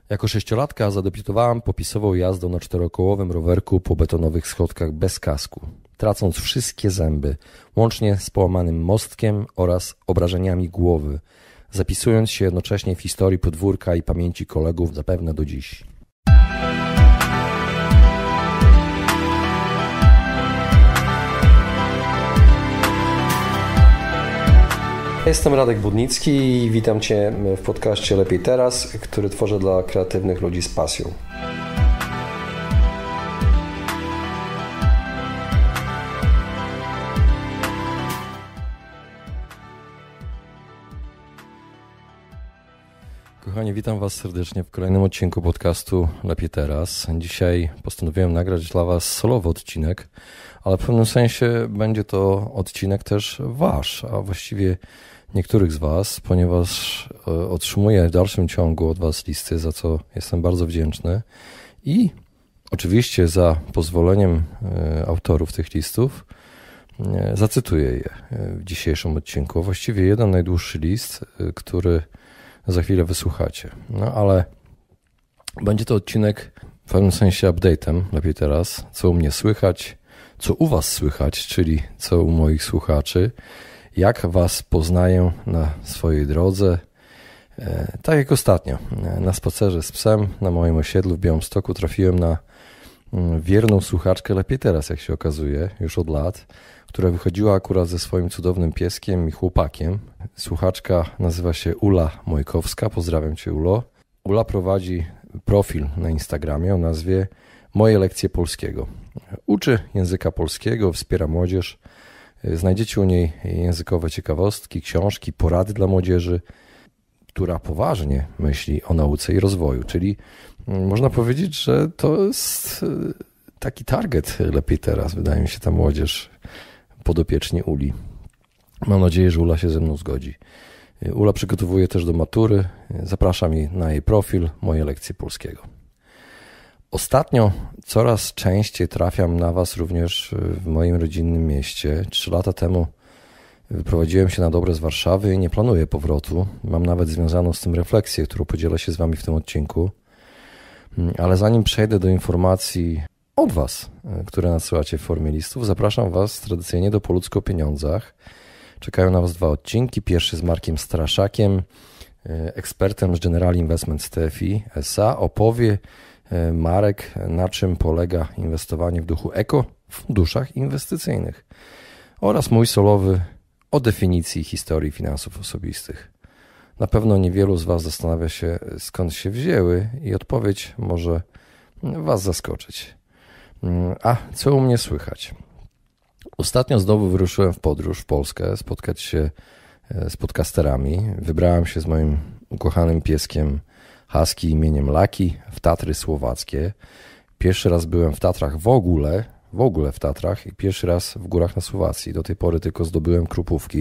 Jako sześciolatka zadebiutowałem popisową jazdą na czterokołowym rowerku po betonowych schodkach bez kasku, tracąc wszystkie zęby, łącznie z połamanym mostkiem oraz obrażeniami głowy, zapisując się jednocześnie w historii podwórka i pamięci kolegów zapewne do dziś. Jestem Radek Budnicki i witam Cię w podcaście Lepiej Teraz, który tworzę dla kreatywnych ludzi z pasją. Kochani, witam Was serdecznie w kolejnym odcinku podcastu Lepiej Teraz. Dzisiaj postanowiłem nagrać dla Was solowy odcinek, ale w pewnym sensie będzie to odcinek też Wasz, a właściwie niektórych z Was, ponieważ otrzymuję w dalszym ciągu od Was listy, za co jestem bardzo wdzięczny i oczywiście za pozwoleniem autorów tych listów zacytuję je w dzisiejszym odcinku. Właściwie jeden najdłuższy list, który za chwilę wysłuchacie. No ale będzie to odcinek w pewnym sensie update'em, Lepiej Teraz, co u mnie słychać, co u Was słychać, czyli co u moich słuchaczy, jak Was poznaję na swojej drodze. Tak jak ostatnio, na spacerze z psem na moim osiedlu w Białymstoku trafiłem na wierną słuchaczkę Lepiej Teraz, jak się okazuje, już od lat, która wychodziła akurat ze swoim cudownym pieskiem i chłopakiem. Słuchaczka nazywa się Ula Mojkowska. Pozdrawiam Cię, Ulo. Ula prowadzi profil na Instagramie o nazwie Moje lekcje polskiego. Uczy języka polskiego, wspiera młodzież. Znajdziecie u niej językowe ciekawostki, książki, porady dla młodzieży, która poważnie myśli o nauce i rozwoju. Czyli można powiedzieć, że to jest taki target Lepiej Teraz. Wydaje mi się, ta młodzież podopieczni Uli. Mam nadzieję, że Ula się ze mną zgodzi. Ula przygotowuje też do matury. Zapraszam jej na jej profil Moje lekcje polskiego. Ostatnio coraz częściej trafiam na Was również w moim rodzinnym mieście. 3 lata temu wyprowadziłem się na dobre z Warszawy i nie planuję powrotu. Mam nawet związaną z tym refleksję, którą podzielę się z Wami w tym odcinku. Ale zanim przejdę do informacji od Was, które nadsyłacie w formie listów, zapraszam Was tradycyjnie do Po ludzku o pieniądzach. Czekają na Was 2 odcinki. Pierwszy z Markiem Straszakiem, ekspertem z General Investment TFI SA. Opowie Marek, na czym polega inwestowanie w duchu eko w funduszach inwestycyjnych, oraz mój solowy o definicji historii finansów osobistych. Na pewno niewielu z Was zastanawia się, skąd się wzięły, i odpowiedź może Was zaskoczyć. A co u mnie słychać? Ostatnio znowu wyruszyłem w podróż w Polskę, spotkać się z podcasterami. Wybrałem się z moim ukochanym pieskiem husky imieniem Lucky w Tatry Słowackie. Pierwszy raz byłem w Tatrach w ogóle w Tatrach i pierwszy raz w górach na Słowacji. Do tej pory tylko zdobyłem krupówki.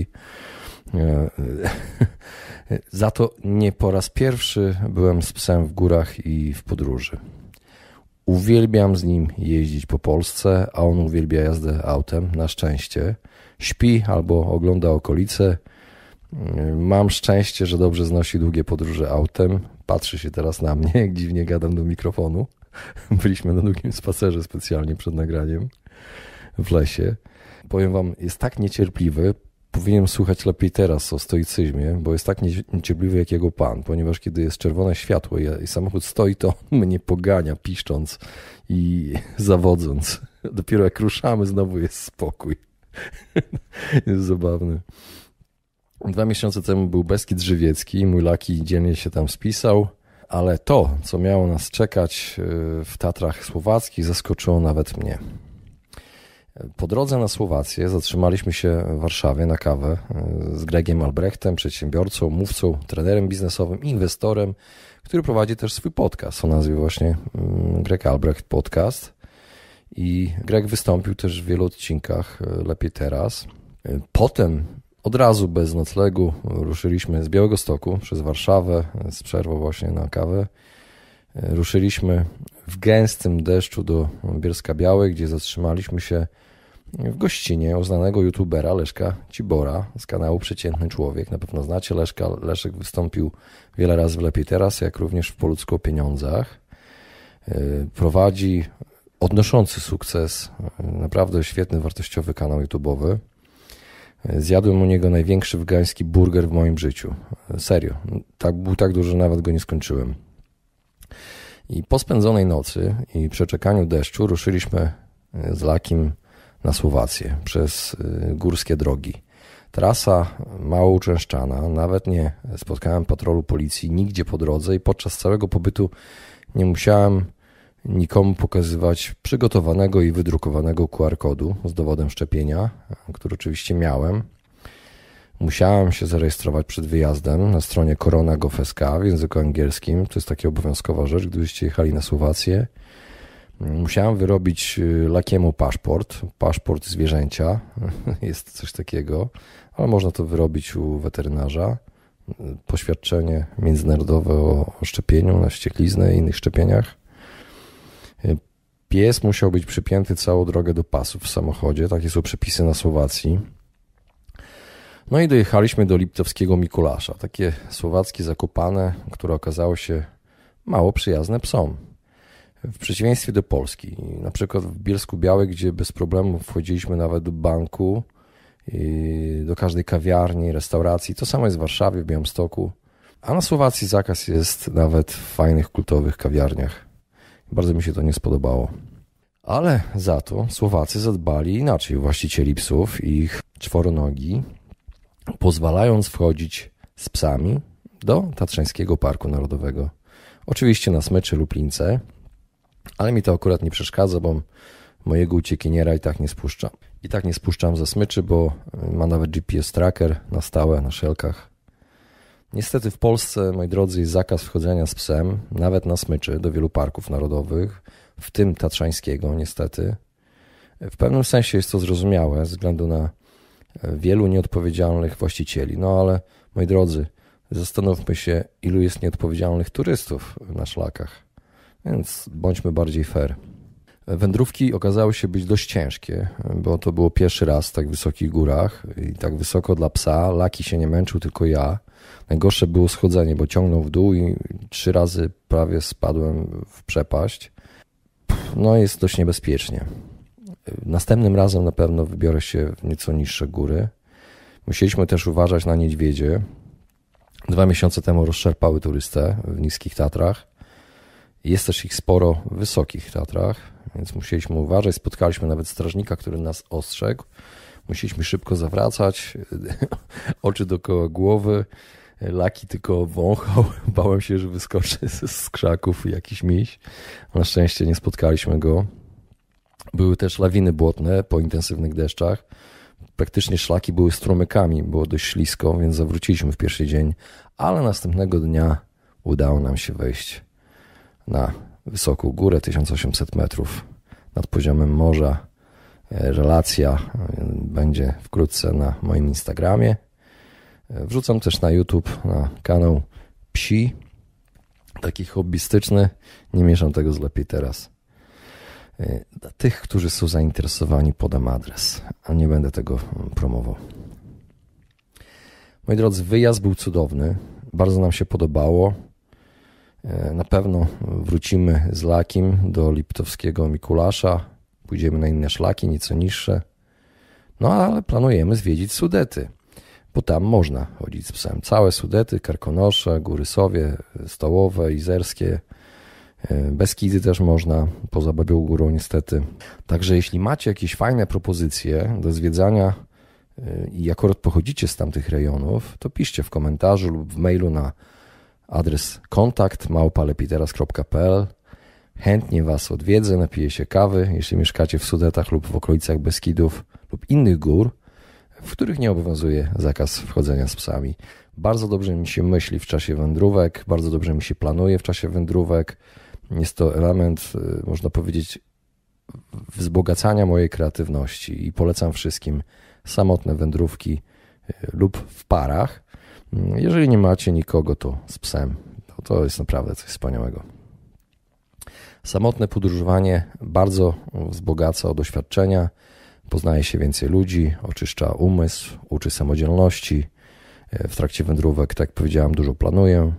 Za to nie po raz pierwszy byłem z psem w górach i w podróży. Uwielbiam z nim jeździć po Polsce, a on uwielbia jazdę autem, na szczęście. Śpi albo ogląda okolice. Mam szczęście, że dobrze znosi długie podróże autem. Patrzy się teraz na mnie, jak dziwnie gadam do mikrofonu. Byliśmy na długim spacerze specjalnie przed nagraniem w lesie. Powiem Wam, jest tak niecierpliwy. Powinien słuchać Lepiej Teraz o stoicyzmie, bo jest tak niecierpliwy jak jego pan, ponieważ kiedy jest czerwone światło i samochód stoi, to mnie pogania, piszcząc i zawodząc. Dopiero jak ruszamy, znowu jest spokój. Jest zabawny. 2 miesiące temu był Beskid Żywiecki, mój Lucky dziennie się tam spisał, ale to, co miało nas czekać w Tatrach Słowackich, zaskoczyło nawet mnie. Po drodze na Słowację zatrzymaliśmy się w Warszawie na kawę z Gregiem Albrechtem, przedsiębiorcą, mówcą, trenerem biznesowym, inwestorem, który prowadzi też swój podcast o nazwie właśnie Greg Albrecht Podcast. I Greg wystąpił też w wielu odcinkach Lepiej Teraz. Potem od razu bez noclegu ruszyliśmy z Białegostoku przez Warszawę z przerwą właśnie na kawę. Ruszyliśmy w gęstym deszczu do Bielska-Białej, gdzie zatrzymaliśmy się w gościnie uznanego youtubera Leszka Cibora z kanału Przeciętny Człowiek. Na pewno znacie Leszka. Leszek wystąpił wiele razy w Lepiej Teraz, jak również w Po ludzku o pieniądzach. Prowadzi odnoszący sukces, naprawdę świetny, wartościowy kanał YouTube'owy. Zjadłem u niego największy wegański burger w moim życiu. Serio. Był tak duży, że nawet go nie skończyłem. I po spędzonej nocy i przeczekaniu deszczu ruszyliśmy z Lakim na Słowację przez górskie drogi. Trasa mało uczęszczana, nawet nie spotkałem patrolu policji nigdzie po drodze i podczas całego pobytu nie musiałem nikomu pokazywać przygotowanego i wydrukowanego QR-kodu z dowodem szczepienia, który oczywiście miałem. Musiałem się zarejestrować przed wyjazdem na stronie corona.gov.sk w języku angielskim. To jest taka obowiązkowa rzecz, gdybyście jechali na Słowację. Musiałem wyrobić Lakiemu paszport zwierzęcia. Jest coś takiego, ale można to wyrobić u weterynarza. Poświadczenie międzynarodowe o szczepieniu na wściekliznę i innych szczepieniach. Pies musiał być przypięty całą drogę do pasów w samochodzie. Takie są przepisy na Słowacji. No i dojechaliśmy do Liptowskiego Mikulasza. Takie słowackie Zakopane, które okazało się mało przyjazne psom. W przeciwieństwie do Polski. Na przykład w Bielsku-Białej, gdzie bez problemu wchodziliśmy nawet do banku, i do każdej kawiarni, restauracji. To samo jest w Warszawie, w Białymstoku. A na Słowacji zakaz jest nawet w fajnych, kultowych kawiarniach. Bardzo mi się to nie spodobało. Ale za to Słowacy zadbali inaczej właścicieli psów i ich czworonogi, pozwalając wchodzić z psami do Tatrzańskiego Parku Narodowego. Oczywiście na smyczy lub lince, ale mi to akurat nie przeszkadza, bo mojego uciekiniera i tak nie spuszczam. I tak nie spuszczam ze smyczy, bo ma nawet GPS tracker na stałe, na szelkach. Niestety w Polsce, moi drodzy, jest zakaz wchodzenia z psem, nawet na smyczy, do wielu parków narodowych, w tym Tatrzańskiego niestety. W pewnym sensie jest to zrozumiałe, ze względu na wielu nieodpowiedzialnych właścicieli. No ale, moi drodzy, zastanówmy się, ilu jest nieodpowiedzialnych turystów na szlakach. Więc bądźmy bardziej fair. Wędrówki okazały się być dość ciężkie, bo to było pierwszy raz w tak wysokich górach i tak wysoko dla psa. Laki się nie męczył, tylko ja. Najgorsze było schodzenie, bo ciągnął w dół i 3 razy prawie spadłem w przepaść. No jest dość niebezpiecznie. Następnym razem na pewno wybiorę się w nieco niższe góry. Musieliśmy też uważać na niedźwiedzie. 2 miesiące temu rozszarpały turystę w niskich Tatrach. Jest też ich sporo w wysokich Tatrach, więc musieliśmy uważać. Spotkaliśmy nawet strażnika, który nas ostrzegł. Musieliśmy szybko zawracać, oczy dookoła głowy. Laki tylko wąchał. Bałem się, że wyskoczy z krzaków jakiś miś. Na szczęście nie spotkaliśmy go. Były też lawiny błotne po intensywnych deszczach. Praktycznie szlaki były strumykami, było dość ślisko, więc zawróciliśmy w pierwszy dzień, ale następnego dnia udało nam się wejść na wysoką górę, 1800 metrów nad poziomem morza. Relacja będzie wkrótce na moim Instagramie. Wrzucam też na YouTube, na kanał Psi, taki hobbystyczny. Nie mieszam tego z Lepiej Teraz. Dla tych, którzy są zainteresowani, podam adres, a nie będę tego promował. Moi drodzy, wyjazd był cudowny. Bardzo nam się podobało. Na pewno wrócimy z Lakim do Liptowskiego Mikulasza. Pójdziemy na inne szlaki, nieco niższe. No ale planujemy zwiedzić Sudety, bo tam można chodzić z psem. Całe Sudety, Karkonosze, Góry Sowie, Stołowe, Izerskie, Beskidy też można, poza Babią Górą niestety. Także jeśli macie jakieś fajne propozycje do zwiedzania i akurat pochodzicie z tamtych rejonów, to piszcie w komentarzu lub w mailu na adres kontakt@lepiteras.pl. Chętnie Was odwiedzę, napiję się kawy, jeśli mieszkacie w Sudetach lub w okolicach Beskidów lub innych gór, w których nie obowiązuje zakaz wchodzenia z psami. Bardzo dobrze mi się myśli w czasie wędrówek, bardzo dobrze mi się planuje w czasie wędrówek. Jest to element, można powiedzieć, wzbogacania mojej kreatywności i polecam wszystkim samotne wędrówki lub w parach. Jeżeli nie macie nikogo, to z psem. To jest naprawdę coś wspaniałego. Samotne podróżowanie bardzo wzbogaca o doświadczenia. Poznaje się więcej ludzi, oczyszcza umysł, uczy samodzielności. W trakcie wędrówek, tak jak powiedziałem, dużo planuję.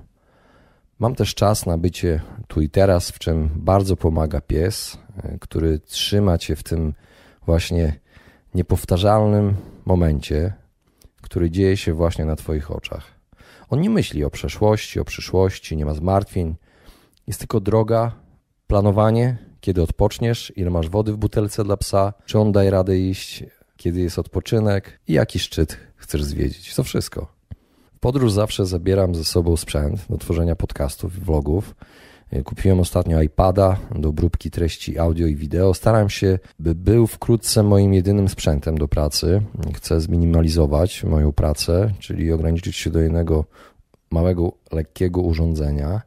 Mam też czas na bycie tu i teraz, w czym bardzo pomaga pies, który trzyma cię w tym właśnie niepowtarzalnym momencie, który dzieje się właśnie na twoich oczach. On nie myśli o przeszłości, o przyszłości, nie ma zmartwień. Jest tylko droga, planowanie, kiedy odpoczniesz, ile masz wody w butelce dla psa, czy on daje radę iść, kiedy jest odpoczynek i jaki szczyt chcesz zwiedzić. To wszystko. W podróż zawsze zabieram ze sobą sprzęt do tworzenia podcastów i vlogów. Kupiłem ostatnio iPada do obróbki treści audio i wideo. Staram się, by był wkrótce moim jedynym sprzętem do pracy. Chcę zminimalizować moją pracę, czyli ograniczyć się do jednego małego, lekkiego urządzenia.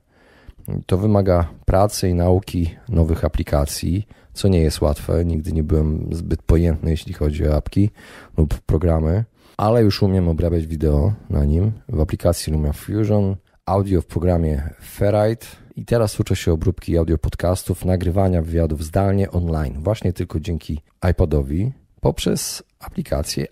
To wymaga pracy i nauki nowych aplikacji, co nie jest łatwe. Nigdy nie byłem zbyt pojętny, jeśli chodzi o apki lub programy, ale już umiem obrabiać wideo na nim w aplikacji Lumia Fusion, audio w programie Ferrite i teraz uczę się obróbki audio podcastów, nagrywania wywiadów zdalnie online, właśnie tylko dzięki iPadowi poprzez aplikację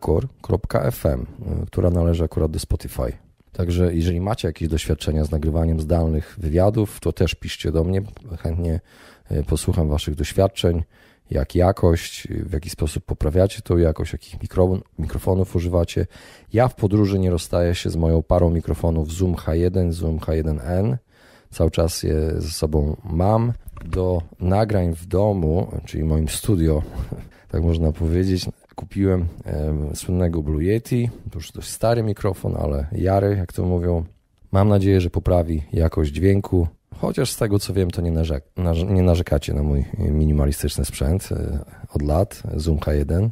Anchor.fm, która należy akurat do Spotify. Także jeżeli macie jakieś doświadczenia z nagrywaniem zdalnych wywiadów, to też piszcie do mnie, chętnie posłucham waszych doświadczeń, jak jakość, w jaki sposób poprawiacie tą jakość, jakich mikrofonów używacie. Ja w podróży nie rozstaję się z moją parą mikrofonów Zoom H1, Zoom H1N. Cały czas je ze sobą mam. Do nagrań w domu, czyli moim studio, tak można powiedzieć, kupiłem słynnego Blue Yeti. To już dość stary mikrofon, ale jary, jak to mówią. Mam nadzieję, że poprawi jakość dźwięku. Chociaż z tego co wiem, to nie narzekacie na mój minimalistyczny sprzęt od lat, Zoom H1.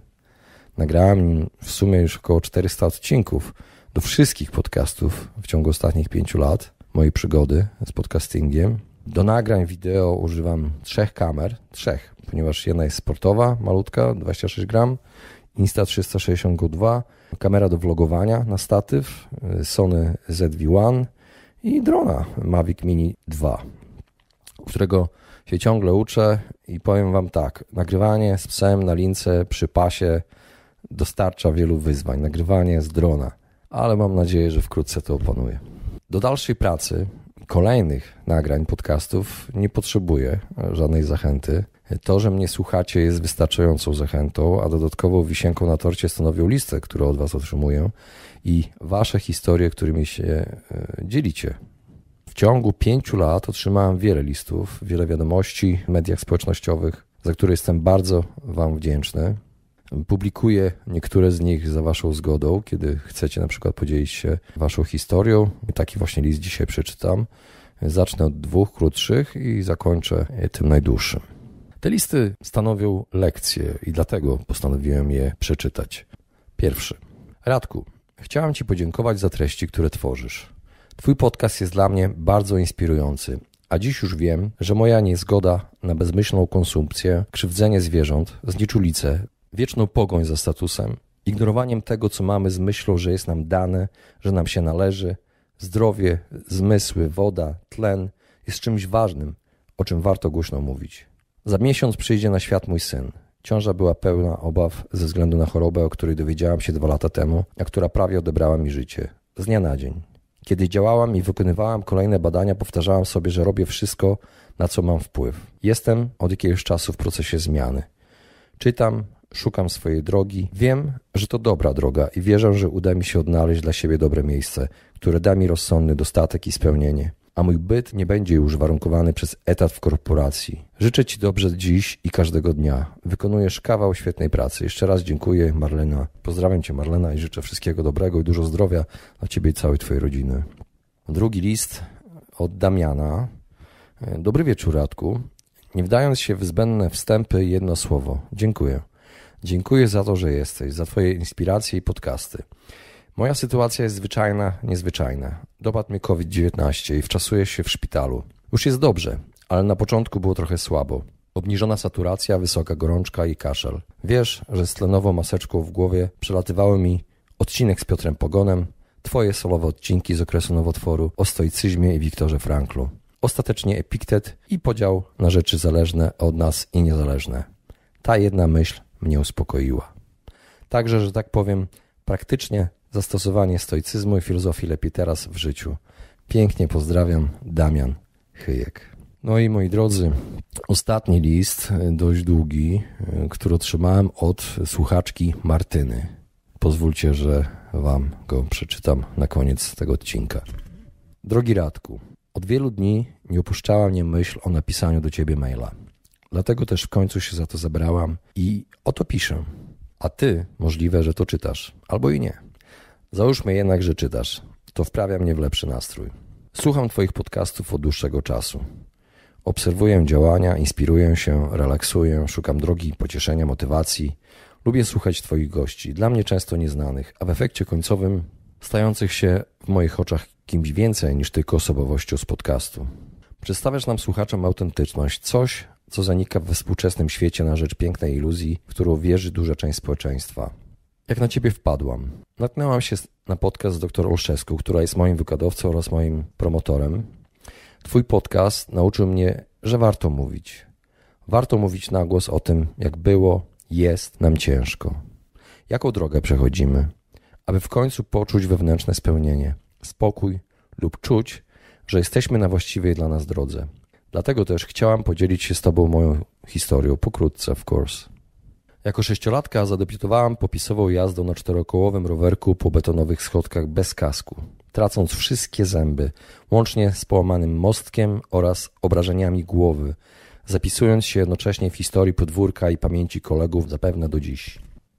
Nagrałem w sumie już około 400 odcinków do wszystkich podcastów w ciągu ostatnich 5 lat, mojej przygody z podcastingiem. Do nagrań wideo używam 3 kamer, ponieważ jedna jest sportowa, malutka, 26 gram, Insta360 Go 2, kamera do vlogowania na statyw, Sony ZV-1 i drona Mavic Mini 2, którego się ciągle uczę i powiem wam tak, nagrywanie z psem na lince przy pasie dostarcza wielu wyzwań, nagrywanie z drona, ale mam nadzieję, że wkrótce to opanuję. Do dalszej pracy, kolejnych nagrań podcastów nie potrzebuję żadnej zachęty. To, że mnie słuchacie jest wystarczającą zachętą, a dodatkową wisienką na torcie stanowią listy, które od was otrzymuję i wasze historie, którymi się dzielicie. W ciągu 5 lat otrzymałem wiele listów, wiele wiadomości w mediach społecznościowych, za które jestem bardzo wam wdzięczny. Publikuję niektóre z nich za waszą zgodą, kiedy chcecie na przykład podzielić się waszą historią. Taki właśnie list dzisiaj przeczytam. Zacznę od 2 krótszych i zakończę tym najdłuższym. Te listy stanowią lekcje i dlatego postanowiłem je przeczytać. Pierwszy. Radku, chciałem ci podziękować za treści, które tworzysz. Twój podcast jest dla mnie bardzo inspirujący, a dziś już wiem, że moja niezgoda na bezmyślną konsumpcję, krzywdzenie zwierząt, znieczulicę, wieczną pogoń za statusem, ignorowaniem tego, co mamy z myślą, że jest nam dane, że nam się należy, zdrowie, zmysły, woda, tlen, jest czymś ważnym, o czym warto głośno mówić. Za miesiąc przyjdzie na świat mój syn. Ciąża była pełna obaw ze względu na chorobę, o której dowiedziałam się 2 lata temu, a która prawie odebrała mi życie. Z dnia na dzień. Kiedy działałam i wykonywałam kolejne badania, powtarzałam sobie, że robię wszystko, na co mam wpływ. Jestem od jakiegoś czasu w procesie zmiany. Czytam, szukam swojej drogi. Wiem, że to dobra droga i wierzę, że uda mi się odnaleźć dla siebie dobre miejsce, które da mi rozsądny dostatek i spełnienie. A mój byt nie będzie już warunkowany przez etat w korporacji. Życzę ci dobrze dziś i każdego dnia. Wykonujesz kawał świetnej pracy. Jeszcze raz dziękuję, Marlena. Pozdrawiam cię, Marlena, i życzę wszystkiego dobrego i dużo zdrowia dla ciebie i całej twojej rodziny. Drugi list od Damiana. Dobry wieczór, Radku. Nie wdając się w zbędne wstępy, jedno słowo. Dziękuję. Dziękuję za to, że jesteś, za twoje inspiracje i podcasty. Moja sytuacja jest zwyczajna, niezwyczajna. Dopadł mnie COVID-19 i wczasuję się w szpitalu. Już jest dobrze, ale na początku było trochę słabo. Obniżona saturacja, wysoka gorączka i kaszel. Wiesz, że z tlenową maseczką w głowie przelatywały mi odcinek z Piotrem Pogonem, twoje solowe odcinki z okresu nowotworu o stoicyzmie i Wiktorze Franklu. Ostatecznie Epiktet i podział na rzeczy zależne od nas i niezależne. Ta jedna myśl mnie uspokoiła. Także, że tak powiem, praktycznie zastosowanie stoicyzmu i filozofii lepiej teraz w życiu. Pięknie pozdrawiam, Damian Chyjek. No i moi drodzy, ostatni list, dość długi, który otrzymałem od słuchaczki Martyny. Pozwólcie, że wam go przeczytam na koniec tego odcinka. Drogi Radku, od wielu dni nie opuszczała mnie myśl o napisaniu do ciebie maila. Dlatego też w końcu się za to zabrałam i oto piszę. A ty możliwe, że to czytasz, albo i nie. Załóżmy jednak, że czytasz. To wprawia mnie w lepszy nastrój. Słucham twoich podcastów od dłuższego czasu. Obserwuję działania, inspiruję się, relaksuję, szukam drogi pocieszenia, motywacji. Lubię słuchać twoich gości, dla mnie często nieznanych, a w efekcie końcowym stających się w moich oczach kimś więcej niż tylko osobowością z podcastu. Przedstawiasz nam słuchaczom autentyczność, coś, co zanika we współczesnym świecie na rzecz pięknej iluzji, w którą wierzy duża część społeczeństwa. Jak na ciebie wpadłam? Natknęłam się na podcast z dr Olszewską, która jest moim wykładowcą oraz moim promotorem. Twój podcast nauczył mnie, że warto mówić. Warto mówić na głos o tym, jak było, jest nam ciężko. Jaką drogę przechodzimy, aby w końcu poczuć wewnętrzne spełnienie, spokój lub czuć, że jesteśmy na właściwej dla nas drodze. Dlatego też chciałam podzielić się z tobą moją historią, pokrótce of course. Jako 6-latka zadebiutowałam popisową jazdą na 4-kołowym rowerku po betonowych schodkach bez kasku, tracąc wszystkie zęby, łącznie z połamanym mostkiem oraz obrażeniami głowy, zapisując się jednocześnie w historii podwórka i pamięci kolegów zapewne do dziś.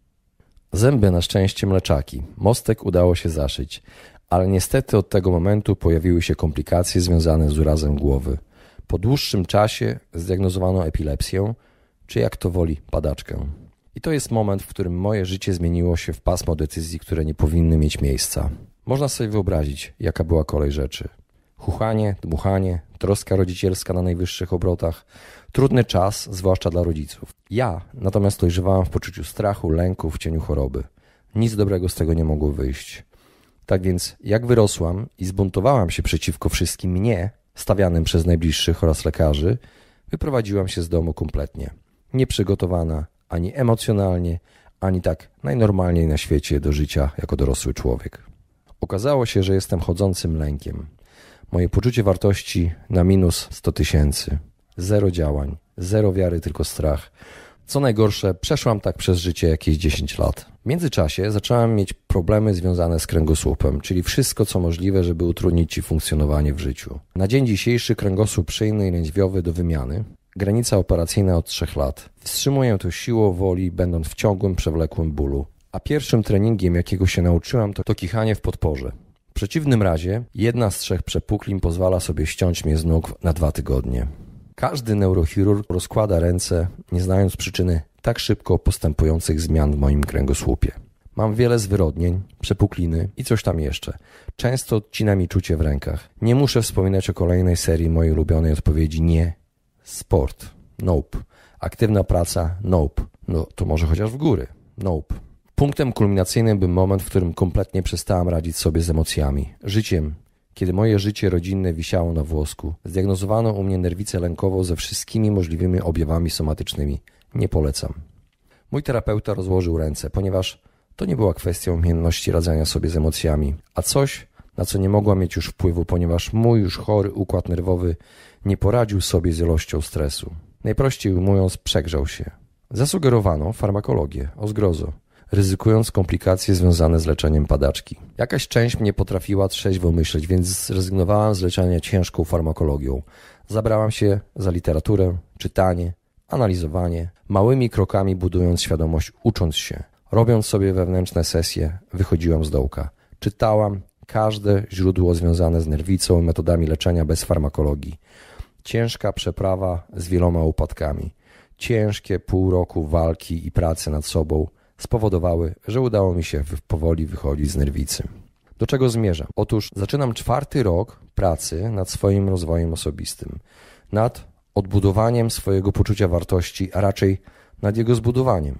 Zęby na szczęście mleczaki, mostek udało się zaszyć, ale niestety od tego momentu pojawiły się komplikacje związane z urazem głowy. Po dłuższym czasie zdiagnozowano epilepsję, czy jak to woli, padaczkę. I to jest moment, w którym moje życie zmieniło się w pasmo decyzji, które nie powinny mieć miejsca. Można sobie wyobrazić, jaka była kolej rzeczy. Chuchanie, dmuchanie, troska rodzicielska na najwyższych obrotach, trudny czas, zwłaszcza dla rodziców. Ja natomiast dojrzewałam w poczuciu strachu, lęku, w cieniu choroby. Nic dobrego z tego nie mogło wyjść. Tak więc, jak wyrosłam i zbuntowałam się przeciwko wszystkim mnie, stawianym przez najbliższych oraz lekarzy, wyprowadziłam się z domu kompletnie. Nieprzygotowana ani emocjonalnie, ani tak najnormalniej na świecie do życia jako dorosły człowiek. Okazało się, że jestem chodzącym lękiem. Moje poczucie wartości na minus 100 000. Zero działań, zero wiary, tylko strach. Co najgorsze, przeszłam tak przez życie jakieś 10 lat. W międzyczasie zaczęłam mieć problemy związane z kręgosłupem, czyli wszystko co możliwe, żeby utrudnić ci funkcjonowanie w życiu. Na dzień dzisiejszy kręgosłup szyjny i lędźwiowy do wymiany. Granica operacyjna od 3 lat. Wstrzymuję to siłą woli, będąc w ciągłym, przewlekłym bólu. A pierwszym treningiem, jakiego się nauczyłam, to kichanie w podporze. W przeciwnym razie jedna z 3 przepuklin pozwala sobie ściąć mnie z nóg na 2 tygodnie. Każdy neurochirurg rozkłada ręce, nie znając przyczyny tak szybko postępujących zmian w moim kręgosłupie. Mam wiele zwyrodnień, przepukliny i coś tam jeszcze. Często odcina mi czucie w rękach. Nie muszę wspominać o kolejnej serii mojej ulubionej odpowiedzi nie. Sport. Nope. Aktywna praca. Nope. No to może chociaż w góry. Nope. Punktem kulminacyjnym był moment, w którym kompletnie przestałam radzić sobie z emocjami, życiem. Kiedy moje życie rodzinne wisiało na włosku, zdiagnozowano u mnie nerwicę lękową ze wszystkimi możliwymi objawami somatycznymi. Nie polecam. Mój terapeuta rozłożył ręce, ponieważ to nie była kwestia umiejętności radzenia sobie z emocjami, a coś, na co nie mogła mieć już wpływu, ponieważ mój już chory układ nerwowy nie poradził sobie z ilością stresu. Najprościej ujmując, przegrzał się. Zasugerowano farmakologię, o zgrozo, ryzykując komplikacje związane z leczeniem padaczki. Jakaś część mnie potrafiła trzeźwo myśleć, więc zrezygnowałam z leczenia ciężką farmakologią. Zabrałam się za literaturę, czytanie, analizowanie, małymi krokami budując świadomość, ucząc się. Robiąc sobie wewnętrzne sesje, wychodziłam z dołka. Czytałam każde źródło związane z nerwicą i metodami leczenia bez farmakologii. Ciężka przeprawa z wieloma upadkami. Ciężkie pół roku walki i pracy nad sobą spowodowały, że udało mi się powoli wychodzić z nerwicy. Do czego zmierzam? Otóż zaczynam 4. rok pracy nad swoim rozwojem osobistym, nad odbudowaniem swojego poczucia wartości, a raczej nad jego zbudowaniem,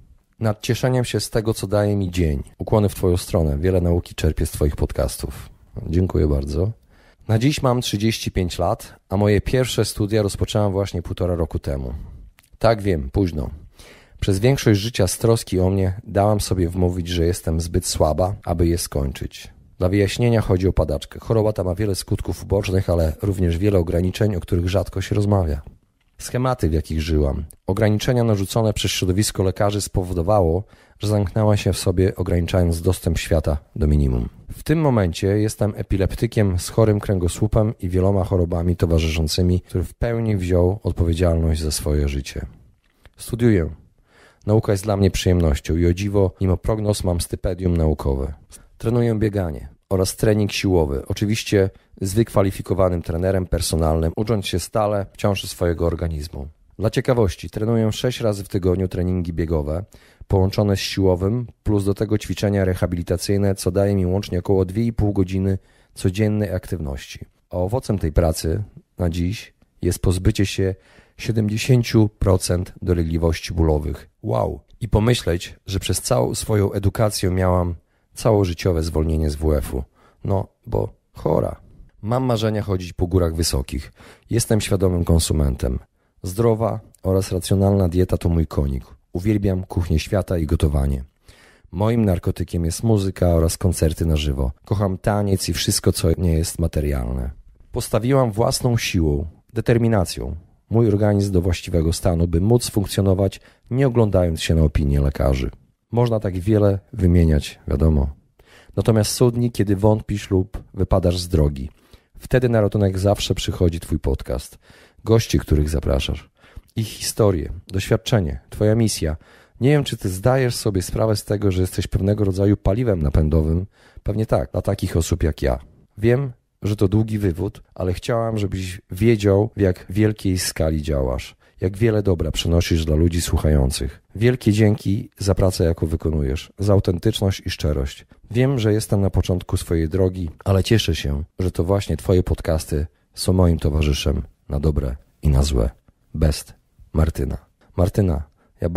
nad cieszeniem się z tego, co daje mi dzień. Ukłony w twoją stronę. Wiele nauki czerpię z twoich podcastów. Dziękuję bardzo. Na dziś mam 35 lat, a moje pierwsze studia rozpoczęłam właśnie 1,5 roku temu. Tak, wiem, późno. Przez większość życia z troski o mnie dałam sobie wmówić, że jestem zbyt słaba, aby je skończyć. Dla wyjaśnienia chodzi o padaczkę. Choroba ta ma wiele skutków ubocznych, ale również wiele ograniczeń, o których rzadko się rozmawia. Schematy, w jakich żyłam, ograniczenia narzucone przez środowisko lekarzy spowodowało, że zamknęła się w sobie, ograniczając dostęp świata do minimum. W tym momencie jestem epileptykiem z chorym kręgosłupem i wieloma chorobami towarzyszącymi, który w pełni wziął odpowiedzialność za swoje życie. Studiuję. Nauka jest dla mnie przyjemnością i o dziwo, mimo prognoz mam stypendium naukowe. Trenuję bieganie oraz trening siłowy, oczywiście z wykwalifikowanym trenerem personalnym, ucząc się stale wciąż swojego organizmu. Dla ciekawości trenuję 6 razy w tygodniu treningi biegowe, połączone z siłowym, plus do tego ćwiczenia rehabilitacyjne, co daje mi łącznie około 2,5 godziny codziennej aktywności. A owocem tej pracy na dziś jest pozbycie się 70% dolegliwości bólowych. Wow! I pomyśleć, że przez całą swoją edukację miałam całożyciowe zwolnienie z WF-u. No, bo chora. Mam marzenia chodzić po górach wysokich. Jestem świadomym konsumentem. Zdrowa oraz racjonalna dieta to mój konik. Uwielbiam kuchnię świata i gotowanie. Moim narkotykiem jest muzyka oraz koncerty na żywo. Kocham taniec i wszystko, co nie jest materialne. Postawiłam własną siłą, determinacją mój organizm do właściwego stanu, by móc funkcjonować, nie oglądając się na opinie lekarzy. Można tak wiele wymieniać, wiadomo. Natomiast są dni, kiedy wątpisz lub wypadasz z drogi. Wtedy na ratunek zawsze przychodzi Twój podcast. Gości, których zapraszasz. Ich historie, doświadczenie, Twoja misja. Nie wiem, czy Ty zdajesz sobie sprawę z tego, że jesteś pewnego rodzaju paliwem napędowym. Pewnie tak, dla takich osób jak ja. Wiem, że to długi wywód, ale chciałam, żebyś wiedział, w jak wielkiej skali działasz. Jak wiele dobra przynosisz dla ludzi słuchających. Wielkie dzięki za pracę, jaką wykonujesz, za autentyczność i szczerość. Wiem, że jestem na początku swojej drogi, ale cieszę się, że to właśnie Twoje podcasty są moim towarzyszem na dobre i na złe. Best, Martyna. Martyna, ja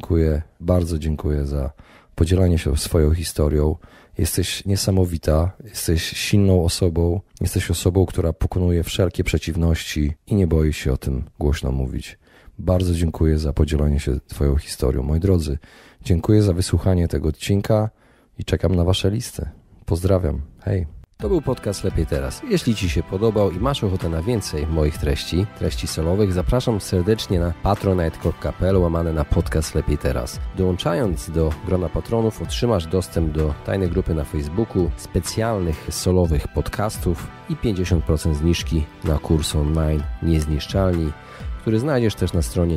bardzo dziękuję za podzielenie się swoją historią. Jesteś niesamowita, jesteś silną osobą, jesteś osobą, która pokonuje wszelkie przeciwności i nie boi się o tym głośno mówić. Bardzo dziękuję za podzielenie się Twoją historią. Moi drodzy, dziękuję za wysłuchanie tego odcinka i czekam na Wasze listy. Pozdrawiam. Hej. To był podcast Lepiej Teraz. Jeśli Ci się podobał i masz ochotę na więcej moich treści solowych, zapraszam serdecznie na patronite.pl/podcast Lepiej Teraz. Dołączając do grona patronów otrzymasz dostęp do tajnej grupy na Facebooku, specjalnych solowych podcastów i 50% zniżki na kurs online Niezniszczalni, który znajdziesz też na stronie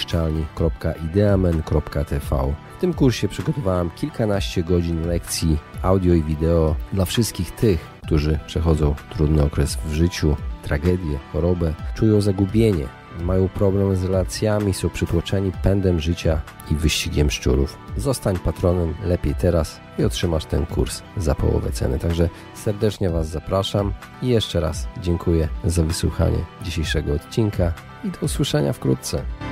niezniszczalni.ideamen.tv. W tym kursie przygotowałem kilkanaście godzin lekcji audio i wideo dla wszystkich tych, którzy przechodzą trudny okres w życiu, tragedię, chorobę, czują zagubienie, mają problem z relacjami, są przytłoczeni pędem życia i wyścigiem szczurów. Zostań patronem Lepiej Teraz i otrzymasz ten kurs za połowę ceny. Także serdecznie Was zapraszam i jeszcze raz dziękuję za wysłuchanie dzisiejszego odcinka i do usłyszenia wkrótce.